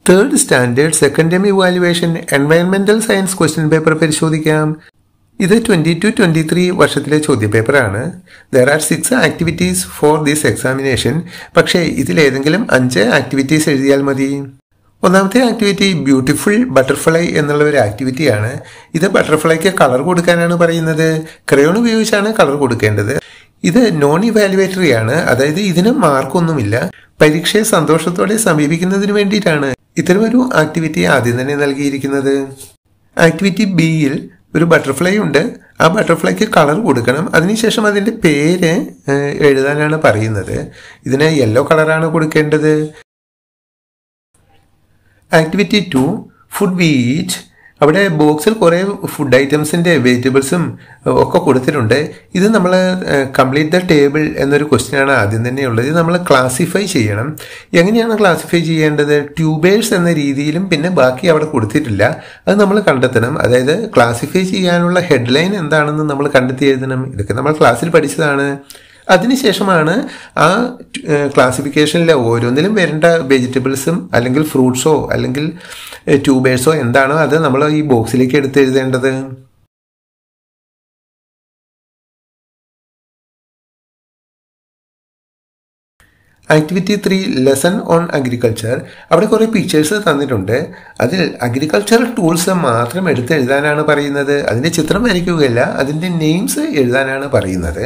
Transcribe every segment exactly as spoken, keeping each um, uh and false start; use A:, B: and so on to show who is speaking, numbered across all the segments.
A: Third standard second time evaluation എൻവയൺമെന്റൽ science question paper പരിശോധിക്കാം. ഇത് ട്വന്റി ടു ട്വന്റി ത്രീ വർഷത്തിലെ ചോദ്യപേപ്പറാണ്. There are six activities for this examination. പക്ഷേ ഇതിലേതെങ്കിലും അഞ്ച് ആക്ടിവിറ്റീസ് എഴുതിയാൽ മതി. ഒന്നാമത്തെ ആക്ടിവിറ്റി ബ്യൂട്ടിഫുൾ ബട്ടർഫ്ലൈ എന്നുള്ള ഒരു ആക്ടിവിറ്റിയാണ്. ഇത് ബട്ടർഫ്ലൈക്ക് കളർ കൊടുക്കാനാണ് പറയുന്നത്. ക്രയോൺ ഉപയോഗിച്ചാണ് കളർ കൊടുക്കേണ്ടത്. ഇത് നോൺ ഇവാലുവേറ്ററി ആണ്, അതായത് ഇതിന് മാർക്കൊന്നുമില്ല. പരീക്ഷയെ സന്തോഷത്തോടെ സമീപിക്കുന്നതിന് വേണ്ടിയിട്ടാണ് ഇത്തരമൊരു ആക്ടിവിറ്റി ആദ്യം തന്നെ നൽകിയിരിക്കുന്നത്. ആക്ടിവിറ്റി ബിയിൽ ഒരു ബട്ടർഫ്ലൈ ഉണ്ട്. ആ ബട്ടർഫ്ലൈക്ക് കളർ കൊടുക്കണം. അതിനുശേഷം അതിൻ്റെ പേര് എഴുതാനാണ് പറയുന്നത്. ഇതിന് യെല്ലോ കളറാണ് കൊടുക്കേണ്ടത്. Activity two food we eat. അവിടെ ബോക്സിൽ കുറേ ഫുഡ് ഐറ്റംസിൻ്റെ വെജിറ്റബിൾസും ഒക്കെ കൊടുത്തിട്ടുണ്ട്. ഇത് നമ്മൾ കംപ്ലീറ്റ് ദ ടേബിൾ എന്നൊരു ക്വസ്റ്റ്യനാണ് ആദ്യം തന്നെ ഉള്ളത്. ഇത് നമ്മൾ ക്ലാസിഫൈ ചെയ്യണം. എങ്ങനെയാണ് ക്ലാസിഫൈ ചെയ്യേണ്ടത്? ട്യൂബേഴ്സ് എന്ന രീതിയിലും പിന്നെ ബാക്കി അവിടെ കൊടുത്തിട്ടില്ല. അത് നമ്മൾ കണ്ടെത്തണം. അതായത് ക്ലാസിഫൈ ചെയ്യാനുള്ള ഹെഡ്ലൈൻ എന്താണെന്ന് നമ്മൾ കണ്ടെത്തി എഴുതണം. ഇതൊക്കെ നമ്മൾ ക്ലാസ്സിൽ പഠിച്ചതാണ്. അതിനുശേഷമാണ് ആ ക്ലാസിഫിക്കേഷനിലെ ഓരോന്നിലും വരേണ്ട വെജിറ്റബിൾസും അല്ലെങ്കിൽ ഫ്രൂട്ട്സോ അല്ലെങ്കിൽ ട്യൂബേഴ്സോ എന്താണോ അത് നമ്മൾ ഈ ബോക്സിലേക്ക് എടുത്ത് എഴുതേണ്ടത്. Activity three lesson on agriculture. അവിടെ കുറേ പിക്ചേഴ്സ് തന്നിട്ടുണ്ട്. അതിൽ അഗ്രികൾച്ചറൽ ടൂൾസ് മാത്രം എടുത്ത് എഴുതാനാണ് പറയുന്നത്. അതിൻ്റെ ചിത്രം വരയ്ക്കുകയല്ല, അതിൻ്റെ നെയിംസ് എഴുതാനാണ് പറയുന്നത്.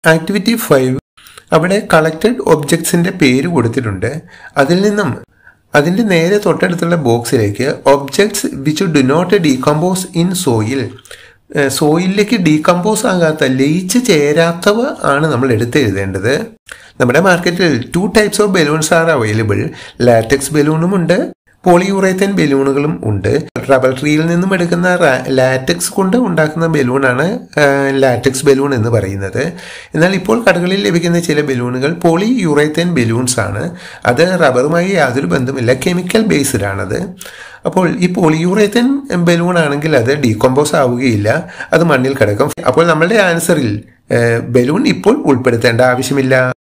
A: ആക്ടിവിറ്റി ഫൈവ്, അവിടെ കളക്റ്റഡ് ഒബ്ജക്ട്സിൻ്റെ പേര് കൊടുത്തിട്ടുണ്ട്. അതിൽ നിന്നും അതിൻ്റെ നേരെ തൊട്ടടുത്തുള്ള ബോക്സിലേക്ക് objects which do not decompose in soil, സോയിലിലേക്ക് ഡീകമ്പോസ് ആകാത്ത, ലയിച്ച് ചേരാത്തവ ആണ് നമ്മൾ എടുത്തെഴുതേണ്ടത്. നമ്മുടെ മാർക്കറ്റിൽ two types of balloons are available. Latex ബലൂണും ഉണ്ട്, പോളിയൂറേത്തൻ ബലൂണുകളും ഉണ്ട്. റബ്ബർ ട്രീയിൽ നിന്നും എടുക്കുന്ന ലാറ്റക്സ് കൊണ്ട് ഉണ്ടാക്കുന്ന ബലൂണാണ് ലാറ്റക്സ് ബലൂൺ എന്ന് പറയുന്നത്. എന്നാൽ ഇപ്പോൾ കടകളിൽ ലഭിക്കുന്ന ചില ബലൂണുകൾ പോളിയൂറേത്തൻ ബലൂൺസ് ആണ്. അത് റബ്ബറുമായി യാതൊരു ബന്ധമില്ല, കെമിക്കൽ ബേസ്ഡ് ആണത്. അപ്പോൾ ഈ പോളിയൂറേത്തൻ ബലൂൺ ആണെങ്കിൽ അത് ഡീകമ്പോസ് ആവുകയില്ല, അത് മണ്ണിൽ കിടക്കും. അപ്പോൾ നമ്മളുടെ ആൻസറിൽ ബലൂൺ ഇപ്പോൾ ഉൾപ്പെടുത്തേണ്ട ആവശ്യമില്ല.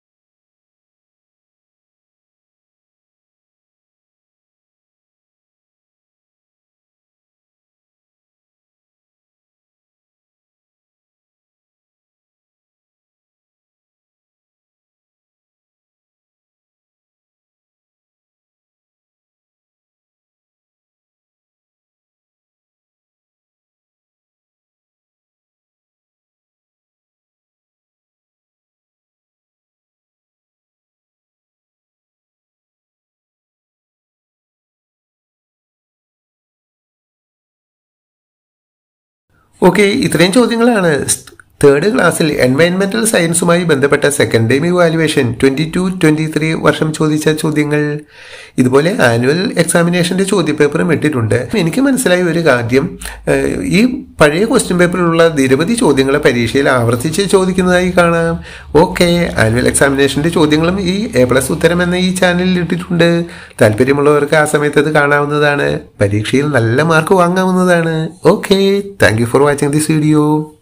A: ഓക്കെ, ഇത്രയും ചോദ്യങ്ങളാണ് തേർഡ് ക്ലാസ്സിൽ എൻവയൺമെന്റൽ സയൻസുമായി ബന്ധപ്പെട്ട second time evaluation twenty two twenty three വർഷം ചോദിച്ച ചോദ്യങ്ങൾ. ഇതുപോലെ ആനുവൽ എക്സാമിനേഷന്റെ ചോദ്യപേപ്പറും ഇട്ടിട്ടുണ്ട്. എനിക്ക് മനസ്സിലായ ഒരു കാര്യം, ഈ പഴയ ക്വസ്റ്റ്യൻ പേപ്പറിലുള്ള നിരവധി ചോദ്യങ്ങളെ പരീക്ഷയിൽ ആവർത്തിച്ച് ചോദിക്കുന്നതായി കാണാം. ഓക്കെ, ആനുവൽ എക്സാമിനേഷന്റെ ചോദ്യങ്ങളും ഈ എ പ്ലസ് ഉത്തരം എന്ന ഈ ചാനലിൽ ഇട്ടിട്ടുണ്ട്. താല്പര്യമുള്ളവർക്ക് ആ സമയത്ത് അത് കാണാവുന്നതാണ്. പരീക്ഷയിൽ നല്ല മാർക്ക് വാങ്ങാവുന്നതാണ്. Okay, thank you for watching this video.